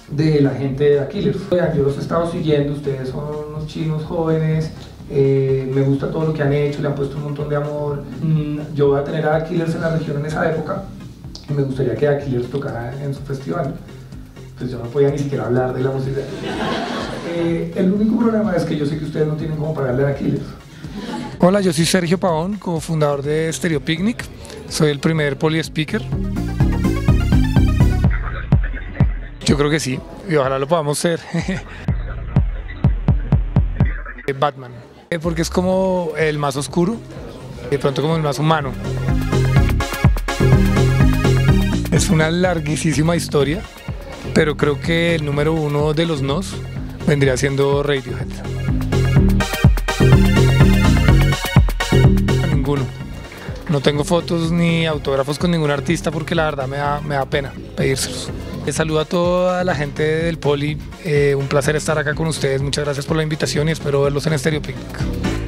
de la gente de The Killers. Oigan, yo los he estado siguiendo, ustedes son unos chinos jóvenes, me gusta todo lo que han hecho, le han puesto un montón de amor. Yo voy a tener a The Killers en la región en esa época y me gustaría que The Killers tocara en su festival. Pues yo no podía ni siquiera hablar de la música. El único problema es que yo sé que ustedes no tienen cómo pagarle a The Killers. Hola, yo soy Sergio Pavón, cofundador de Stereo Picnic. Soy el primer polyspeaker. Yo creo que sí, y ojalá lo podamos ser. Batman, porque es como el más oscuro, de pronto como el más humano. Es una larguísima historia, pero creo que el número uno de los nos vendría siendo Radiohead. Ninguno. No tengo fotos ni autógrafos con ningún artista porque la verdad me da pena pedírselos. Saludo a toda la gente del Poli, un placer estar acá con ustedes, muchas gracias por la invitación y espero verlos en Stereo Picnic.